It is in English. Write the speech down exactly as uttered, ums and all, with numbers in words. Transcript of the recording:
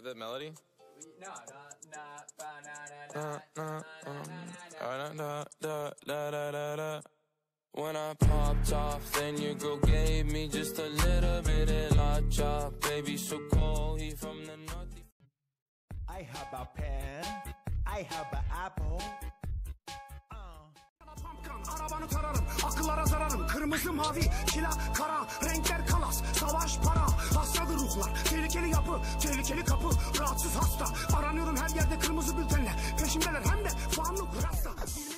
the melody? No, no, no. When I popped off, then your girl gave me just a little bit of la chop. Baby, so cold, he from the north. I have a pen, I have an apple. Arabanı tararım, akıllara zararım. Kırmızı mavi, kila kara, renkler kalas, savaş para, hastadır ruhlar, tehlikeli yapı, tehlikeli kapı, rahatsız hasta. Aranıyorum her yerde kırmızı bültenle, peşimdeler hem de fanlık rasta.